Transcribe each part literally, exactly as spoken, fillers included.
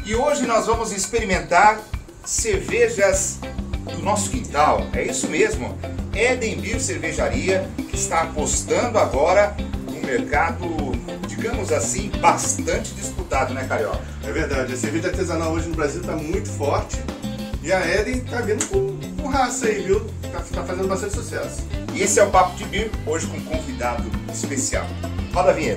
E hoje nós vamos experimentar cervejas do nosso quintal. É isso mesmo, Eden Beer Cervejaria, que está apostando agora no mercado, digamos assim, bastante disputado, né, Carioca? É verdade, a cerveja artesanal hoje no Brasil está muito forte e a Eden está vindo com, com raça aí, viu? Está tá fazendo bastante sucesso. E esse é o Papo de Beer, hoje com um convidado especial. Roda a vinheta.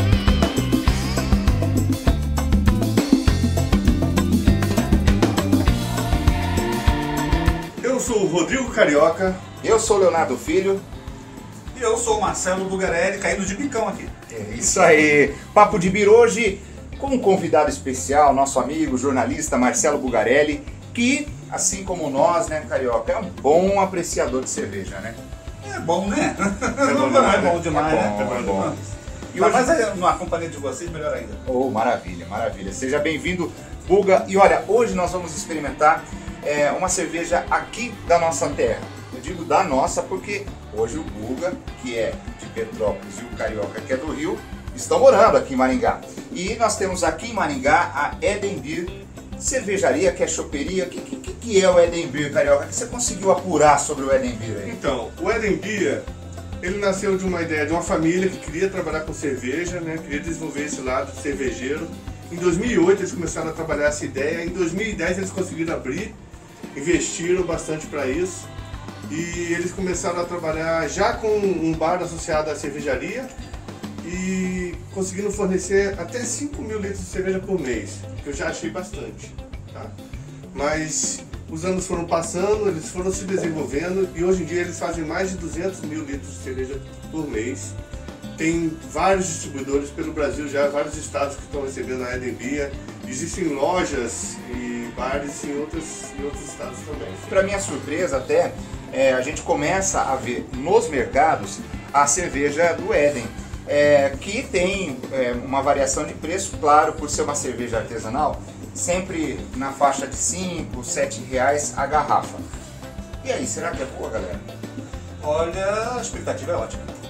Eu sou o Rodrigo Carioca. Eu sou o Leonardo Filho. E eu sou o Marcelo Bugarelli, caindo de bicão aqui. É isso aí. Papo de Beer hoje com um convidado especial, nosso amigo, jornalista Marcelo Bugarelli, que, assim como nós, né, Carioca, é um bom apreciador de cerveja, né? É bom, né? É bom, não é né? bom demais, É né? bom, é bom. E hoje... Mas é na companhia de vocês, melhor ainda. Oh, maravilha, maravilha. Seja bem-vindo, Buga. E olha, hoje nós vamos experimentar é, uma cerveja aqui da nossa terra. Eu digo da nossa porque hoje o Buga, que é de Petrópolis, e o Carioca, que é do Rio, estão morando aqui em Maringá. E nós temos aqui em Maringá a Eden Beer Cervejaria, que é choperia. O que, que, que é o Eden Beer, Carioca? O que você conseguiu apurar sobre o Eden Beer aí? Então, o Eden Beer, ele nasceu de uma ideia de uma família que queria trabalhar com cerveja, né? Queria desenvolver esse lado cervejeiro. Em dois mil e oito eles começaram a trabalhar essa ideia. Em dois mil e dez eles conseguiram abrir, investiram bastante para isso. E eles começaram a trabalhar já com um bar associado à cervejaria e conseguindo fornecer até cinco mil litros de cerveja por mês, que eu já achei bastante, tá? Mas os anos foram passando, eles foram se desenvolvendo e hoje em dia eles fazem mais de duzentos mil litros de cerveja por mês. Tem vários distribuidores pelo Brasil já, vários estados que estão recebendo a Eden Beer. Existem lojas e bares em outros, em outros estados também. Para minha surpresa até, é, a gente começa a ver nos mercados a cerveja do Eden, é, que tem é, uma variação de preço, claro, por ser uma cerveja artesanal, sempre na faixa de cinco, sete reais a garrafa. E aí, será que é boa, galera? Olha, a expectativa é ótima.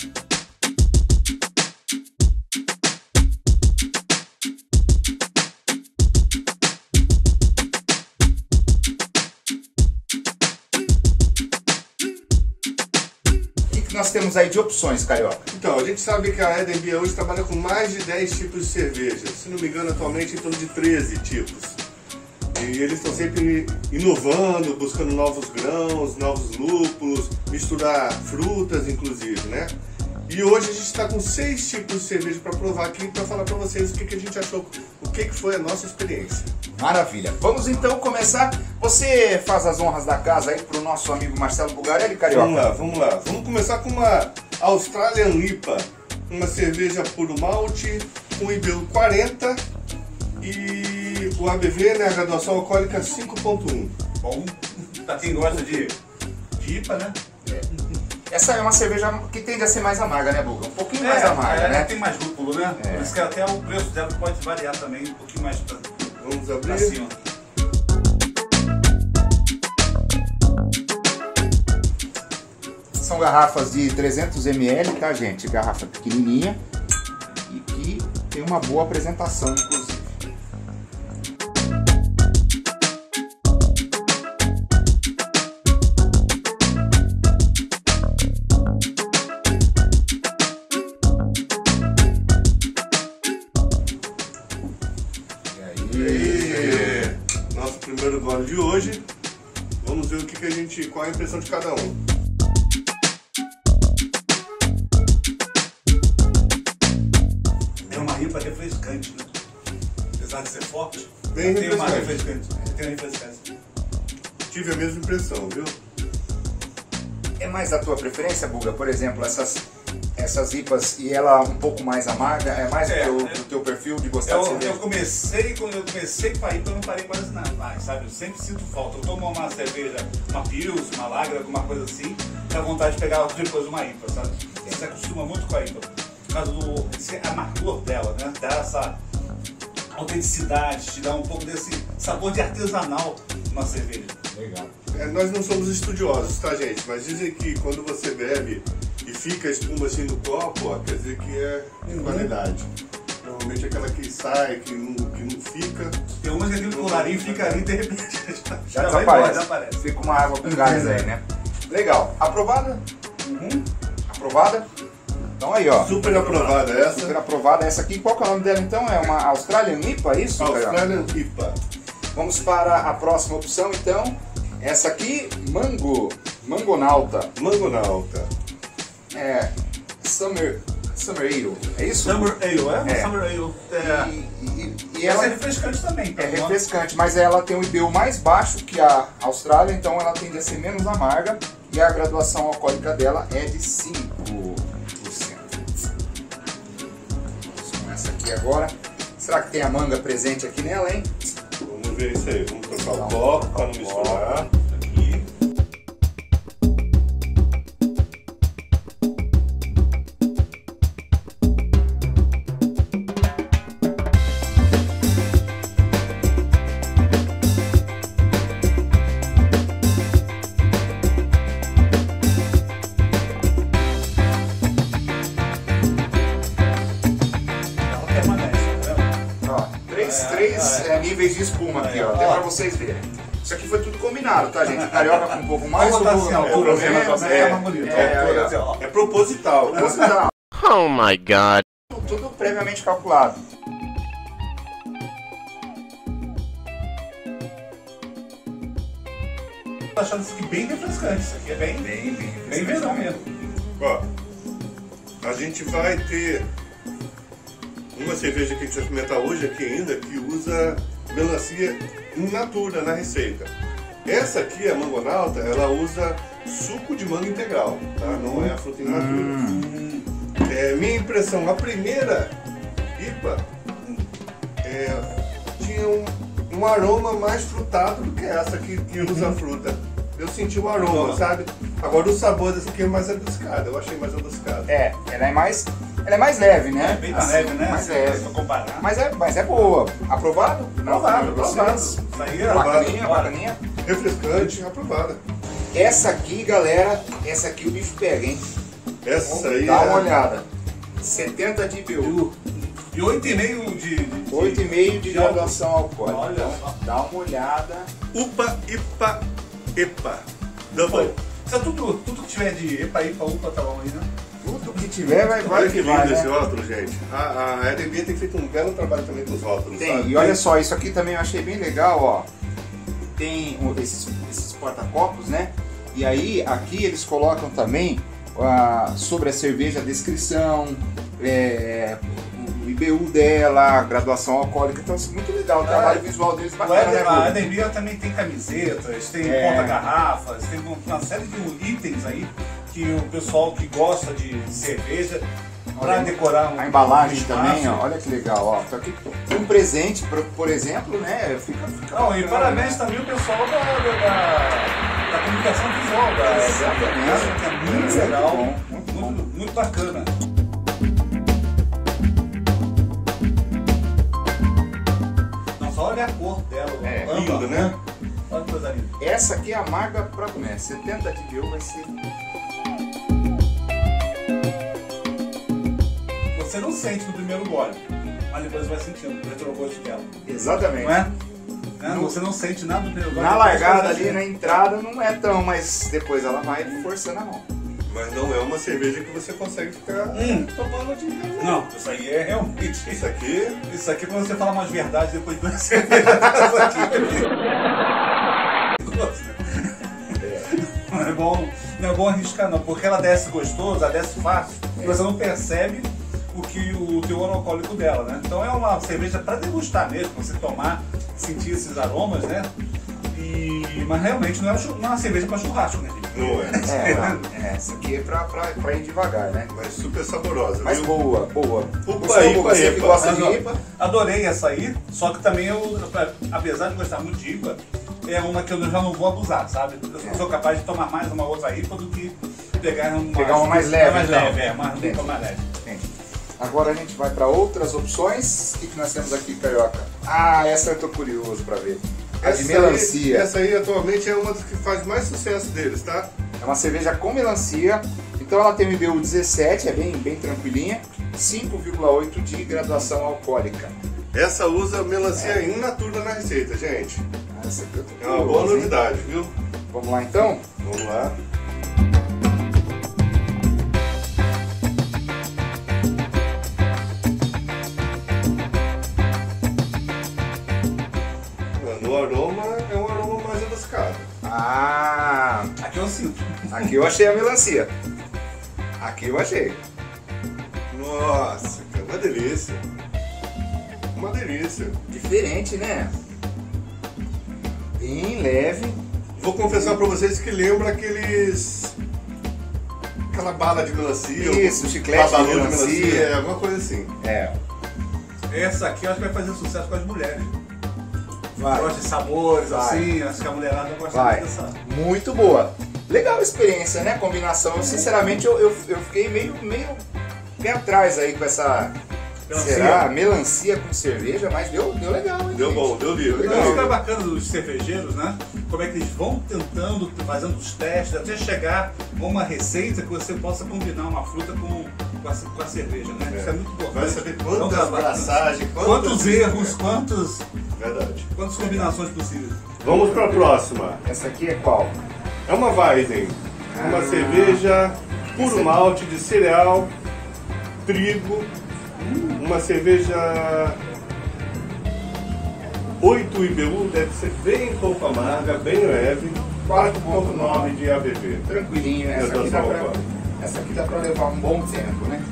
Nós temos aí de opções, Carioca? Então, a gente sabe que a Eden Beer hoje trabalha com mais de dez tipos de cerveja. Se não me engano, atualmente em torno de treze tipos. E eles estão sempre inovando, buscando novos grãos, novos lúpulos, misturar frutas, inclusive, né? E hoje a gente está com seis tipos de cerveja para provar aqui, para falar para vocês o que, que a gente achou, o que, que foi a nossa experiência. Maravilha. Vamos então começar. Você faz as honras da casa aí para o nosso amigo Marcelo Bugarelli, Carioca? Vamos lá, vamos lá. Vamos começar com uma Australian I P A, uma cerveja puro malte, com I B U quarenta e o A B V, né, a graduação alcoólica cinco ponto um. Bom, pra quem gosta de, de I P A, né? É. Essa é uma cerveja que tende a ser mais amarga, né, Buga? Um pouquinho É, mais amarga, é, né? tem mais lúpulo, né? É. Por isso que até o preço dela pode variar também, um pouquinho mais pra, Vamos pra abrir. cima. São garrafas de trezentos mililitros, tá, gente? Garrafa pequenininha e que tem uma boa apresentação, inclusive. E nosso primeiro gole de hoje. Vamos ver o que, que a gente, qual a impressão de cada um. É uma I P A refrescante, né? Apesar de ser forte, Bem tem uma refrescante. refrescante. Tem uma refrescância. Tive a mesma impressão, viu? É mais a tua preferência, Buga? Por exemplo, essas, essas I P As e ela um pouco mais amarga, é mais É, do, teu, é. do teu perfil de gostar de Eu, cerveja? eu comecei, quando eu comecei com a I P A, eu não parei quase nada mais, sabe? Eu sempre sinto falta. Eu tomo uma cerveja, uma Pils, uma Lager, alguma coisa assim, dá vontade de pegar depois uma I P A, sabe? Você se acostuma muito com a I P A, por causa do esse amargor dela, né? Dá essa autenticidade, te dá um pouco desse sabor de artesanal numa cerveja. Legal. É, nós não somos estudiosos, tá, gente? Mas dizem que quando você bebe e fica a espuma assim no copo, ó, quer dizer que é de qualidade. Normalmente aquela que sai, que não, que não fica. Tem umas que aquele colarinho fica ali e de repente já, Já, já vai desaparece. embora, já aparece. Fica uma água com gás aí, né? Legal. Aprovada? Uhum. Aprovada? Então aí, ó. Super aprovada essa. Super aprovada. Essa aqui, qual que é o nome dela então? É uma Australian I P A, isso? Australian I P A. Vamos para a próxima opção então. Essa aqui, Mango. Mangonauta. Mangonauta. É. Summer. Summer Ale. É isso? Summer Ale, é? É. Summer Ale. É. E, e, e E essa ela é refrescante também, tá? é refrescante, mas ela tem um I B U mais baixo que a Austrália, então ela tende a ser menos amarga e a graduação alcoólica dela é de cinco por cento. Vamos com essa aqui agora. Será que tem a manga presente aqui nela, hein? Vamos ver isso aí. Vamos trocar Não, o copo trocar para o não misturar. Aqui. Ela permanece, tá vendo? Ó, três, É, três é. é, níveis de espuma aqui, ó, É, até ó. pra vocês verem. Isso aqui foi tudo combinado, tá, gente? O carioca com um pouco mais, Vamos botar assim, a o altura, Bruno menos, assim, é, é mais bonito. é, A altura, é, assim, ó. É proposital. né? proposital. Oh my god. Tudo, tudo previamente calculado. Tô achando isso aqui bem refrescante. Isso aqui é bem, Bem, bem, bem verão mesmo. Ó, a gente vai ter uma cerveja que a gente vai experimentar hoje aqui ainda que usa melancia in natura na receita. Essa aqui, a Mangonauta, ela usa suco de manga integral, tá? Não é a fruta in natura. É, minha impressão, a primeira I P A é, tinha um, um aroma mais frutado do que essa que, que usa fruta. Eu senti o aroma, Uhum. sabe? Agora o sabor dessa aqui é mais adocicado, eu achei mais adocicado. É, ela é mais, ela é mais leve, né? É bem mais Assim, leve, né? Mais leve. Se eu comparar. Mas é, mas é boa. Aprovado? Aprovado, Pra vocês? aprovado. Isso aí é Bacaninha, aprovado. bacaninha. Refrescante, aprovada. Essa aqui, galera, essa aqui o bicho pega, hein? Essa aí Dá é... uma olhada. setenta de I B U. E oito e meio de... de oito e meio de de álcool. graduação alcoólica. Olha Então, só. dá uma olhada. Upa, Ipa, Epa. Pô, Double. isso é tudo, tudo que tiver de epa, ipa, upa, tá bom aí, né? Tudo que tiver vai, vai Olha que que vai, lindo esse né? rótulo, gente. A, a Eden Beer tem feito um belo trabalho também com os rótulos, Tem, sabe? e olha só, isso aqui também eu achei bem legal, ó. Tem o- esses, esses porta-copos, né? E aí, aqui eles colocam também ah, sobre a cerveja a descrição, é, o I B U dela, a graduação alcoólica. Então, isso é muito legal, o trabalho visual deles O bacana, né, Eden, a Bruno? Eden Beer também tem camisetas, tem É. porta-garrafas, tem uma série de itens aí que o pessoal que gosta de cerveja, pra Olha, decorar um A embalagem espaço. também, ó, olha que legal, ó. Tá aqui um presente, por, por exemplo, né? Fica, fica Não, e bacana, parabéns né? também o pessoal da, da, da comunicação visual, da, Exatamente. que é muito Muito legal, bom, muito bom. muito, muito bacana. Não, só olha a cor dela, É, âmbar, lindo, né? Olha que coisa linda. Essa aqui é amarga pra comer. setenta de I B U vai ser. Você não sente no primeiro gole, mas depois vai sentindo o retrogosto dela. Exatamente. Não é? Né? Você não sente nada no primeiro gole. Na depois largada vai ali, sentindo. na entrada, não é tão, mas depois ela vai forçando a mão. Mas não é uma cerveja que você consegue ficar Hum. tomando de Não, isso aí é realmente. Isso aqui, Isso aqui é quando você fala umas verdades depois de uma cerveja dessa aqui. Não é bom, não é bom arriscar não, porque ela desce gostoso, ela desce fácil, e você não percebe o que o teor alcoólico dela, né? Então é uma cerveja para degustar mesmo, você tomar, sentir esses aromas, né? E, mas realmente não é, chu- não é uma cerveja para churrasco, né, gente? não é. É, não, é, essa aqui é pra, pra, pra ir devagar, né? Mas super saborosa. Mas viu? boa, boa. Upa, Gostou, ipa, você que ipa. gosta Mas, de ó, I P A? adorei essa aí, só que também eu, apesar de gostar muito de I P A, é uma que eu já não vou abusar, sabe? Eu sou capaz de tomar mais uma outra I P A do que pegar uma, Pegar uma mais leve, mais então. leve, é, uma Entendi. uma mais leve. Entendi. Agora a gente vai para outras opções. O que, que nós temos aqui, Carioca? Ah, essa eu tô curioso para ver. A de Essa melancia. Aí, essa aí atualmente é uma das que faz mais sucesso deles, tá? É uma cerveja com melancia. Então ela tem um I B U dezessete, é bem, bem tranquilinha. cinco vírgula oito de graduação alcoólica. Essa usa melancia in natura na receita, gente. Ah, essa aqui eu tô É uma boa curioso, hein? novidade, viu? Vamos lá então? Vamos lá. No aroma, é um aroma mais adocicado. Ah, Aqui eu sinto. aqui eu achei a melancia. Aqui eu achei. Nossa, cara, uma delícia. Uma delícia. Diferente, né? Bem leve. Vou confessar pra vocês que lembra aqueles... Aquela bala de melancia. Isso, chiclete de babalu melancia. alguma coisa assim. É, Essa aqui eu acho que vai fazer sucesso com as mulheres. vai. Gosta de sabores, Vai. assim, acho que a mulherada gosta Vai. muito dessa. Muito boa. Legal a experiência, né? Combinação. Sinceramente, eu, eu, eu fiquei meio, meio pé atrás aí com essa... Melancia. Será? Melancia com cerveja, mas deu, deu legal, hein, Deu gente? bom, deu livre. Legal. Isso que é bacana dos cervejeiros, né? Como é que eles vão tentando, fazendo os testes, até chegar a uma receita que você possa combinar uma fruta com, com, a, com a cerveja, né? É. Isso é muito importante. Vai saber É um quantas trabalho. braçagens, quantas... Quantos erros, quantos, Verdade. quantas combinações possíveis. Vamos pra próxima. Essa aqui é qual? É uma Weizen. Uma Ah. cerveja puro malte de cereal, trigo. Uma cerveja oito I B U, deve ser bem pouco amarga, bem leve. quatro ponto nove de A B V. Tranquilinho. Essa aqui, dá pra, essa aqui dá pra levar um bom tempo, né?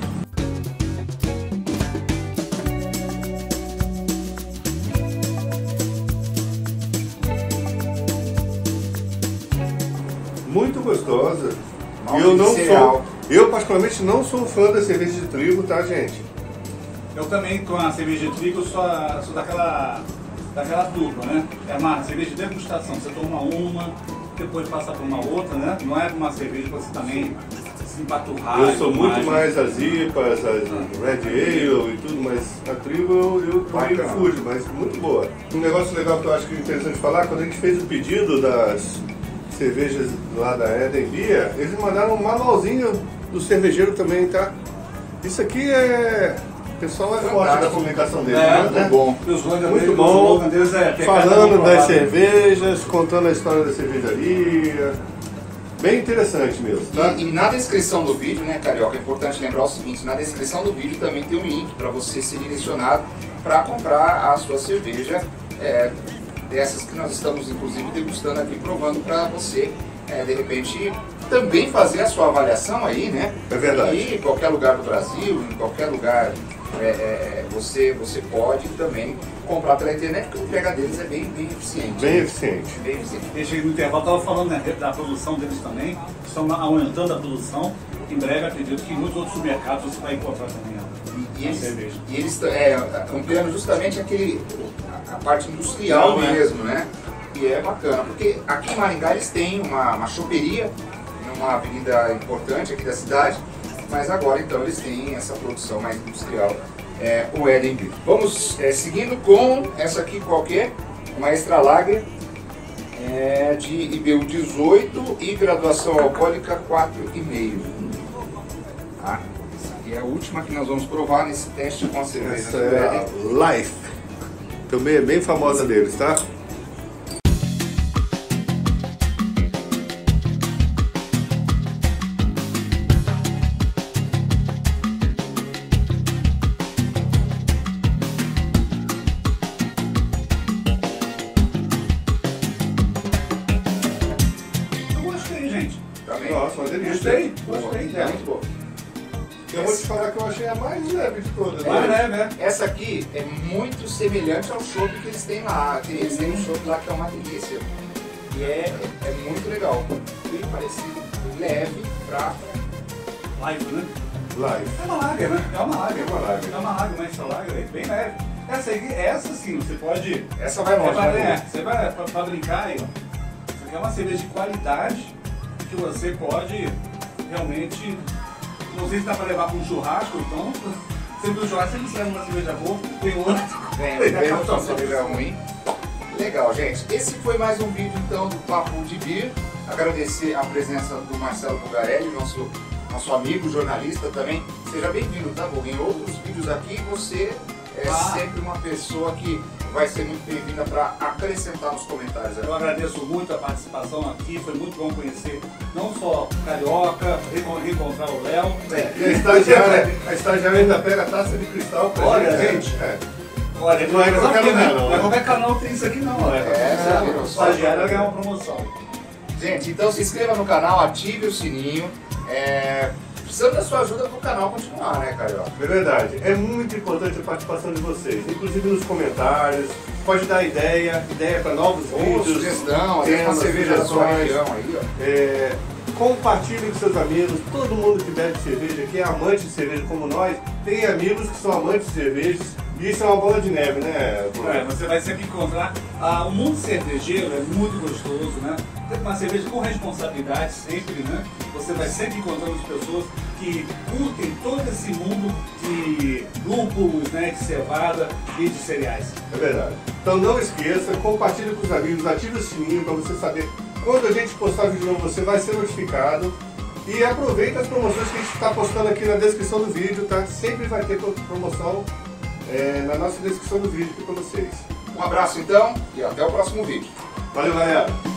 Muito gostosa. Malte Eu de não cereal. sou, eu particularmente não sou fã da cerveja de trigo, tá, gente? Eu também, com a cerveja de trigo, eu sou, a- sou daquela, daquela turma, né? É uma cerveja de degustação. Você toma uma, depois passa para uma outra, né? Não é uma cerveja que você também se empaturrar. Eu e sou tudo muito né? mais as I P As, as Red Ale e tudo, mas a trigo eu, eu tô meio Bacana. fujo, mas muito boa. Um negócio legal que eu acho que é interessante falar, quando a gente fez o pedido das cervejas lá da Eden Beer, eles mandaram um manualzinho do cervejeiro também, tá? Isso aqui é... O pessoal é forte da comunicação deles, É, né? muito bom. E o slogan Muito deles- bom. o slogan deles é pecado Falando não das provado. cervejas, contando a história da cervejaria. Bem interessante mesmo, tá? E, e na descrição do vídeo, né, Carioca, é importante lembrar o seguinte, na descrição do vídeo também tem um link para você ser direcionado para comprar a sua cerveja, é, dessas que nós estamos inclusive degustando aqui, provando para você, é, de repente, também fazer a sua avaliação aí, né? É verdade. E em qualquer lugar do Brasil, em qualquer lugar, é, é, você, você pode também comprar pela internet, porque o entrega deles é bem, bem eficiente. Bem eficiente. Bem eficiente. Eu cheguei no intervalo, estava falando né, da produção deles também, estão aumentando a produção. Em breve, acredito que em muitos outros supermercados você vai encontrar também a, E a eles, cerveja. e eles é, ampliando justamente aquele, a, a parte industrial Né? mesmo, né? E é bacana, porque aqui em Maringá eles têm uma, uma choperia, numa avenida importante aqui da cidade, mas agora então eles têm essa produção mais industrial, é, o Eden Beer. Vamos é, seguindo com essa aqui qualquer, uma Extra Lager, é, de I B U dezoito e graduação alcoólica quatro vírgula cinco. Tá? Essa aqui é a última que nós vamos provar nesse teste com a cerveja Essa do é Eden. a Life. Também é bem famosa deles, tá? Eu gostei, gente. Também. Nossa, uma delícia. Gostei, Boa, gostei. é muito boa. Eu vou te falar que eu achei a mais leve de todas. Mas né? é, né? Essa aqui é muito semelhante ao chopp que eles têm lá. que Eles têm um chopp lá que é uma delícia. E é, é muito legal. Bem parecido, leve, fraco. Live, né? Life. É uma lager, né? É uma lager. É uma lager. É uma lager, uma extra lager, é bem leve. Essa aí, essa sim, você pode... Essa vai longe, é, pra- né? é, você vai pra, pra brincar aí, ó. Isso aqui é uma cerveja de qualidade que você pode realmente... Não sei se dá pra levar pra um churrasco, então... Sempre um churrasco, sempre serve uma cerveja boa, tem outra. Vem, tem vem a outra captação. cerveja ruim. Legal, gente. Esse foi mais um vídeo então do Papo de Beer. Agradecer a presença do Marcelo Bugarelli, nosso nosso amigo jornalista também. Seja bem-vindo, tá, Guga? Em outros vídeos aqui, você é Ah. sempre uma pessoa que vai ser muito bem-vinda para acrescentar nos comentários. Eu agradeço muito a participação aqui, foi muito bom conhecer não só Carioca, recon- reencontrar o Léo. É, e a estagiária, a estagiária ainda pega a taça de cristal pra Olha, gente. gente. É. Olha, Não é mas qualquer aqui, lugar, né? não, Não é né? qualquer canal que tem isso aqui não. É, É, sabe, o estagiário vai ganhar uma promoção. Gente, então se inscreva no canal, ative o sininho. É... Precisamos da sua ajuda para o canal continuar, né, Carioca? É verdade. É muito importante a participação de vocês, inclusive nos comentários. Pode dar ideia, ideia para novos Ou vídeos. sugestão, às vezes uma temas, cerveja da sua sugestões. região aí, ó. É, compartilhe com seus amigos. Todo mundo que bebe cerveja, que é amante de cerveja como nós, tem amigos que são amantes de cervejas. E isso é uma bola de neve, né, Bruno? É, você vai sempre encontrar. Ah, o mundo cervejeiro é muito gostoso, né? Tem uma cerveja com responsabilidade sempre, né? Você vai sempre encontrando pessoas que curtem todo esse mundo de lúpulos, né? De cevada e de cereais. É verdade. Então não esqueça, compartilhe com os amigos, ative o sininho para você saber quando a gente postar vídeo novo, você vai ser notificado. E aproveita as promoções que a gente está postando aqui na descrição do vídeo, tá? Sempre vai ter promoção é, na nossa descrição do vídeo aqui para vocês. Um abraço então e até o próximo vídeo. Valeu, galera!